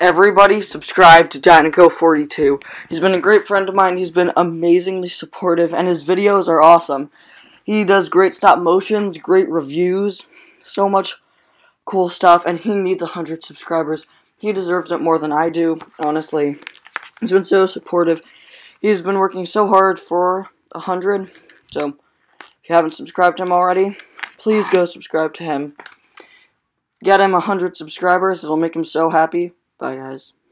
Everybody subscribe to Dinoco42. He's been a great friend of mine. He's been amazingly supportive, and his videos are awesome. He does great stop motions, great reviews, so much cool stuff, and he needs 100 subscribers. He deserves it more than I do, honestly. He's been so supportive. He's been working so hard for 100, so if you haven't subscribed to him already, please go subscribe to him. Get him 100 subscribers. It'll make him so happy. Bye, guys.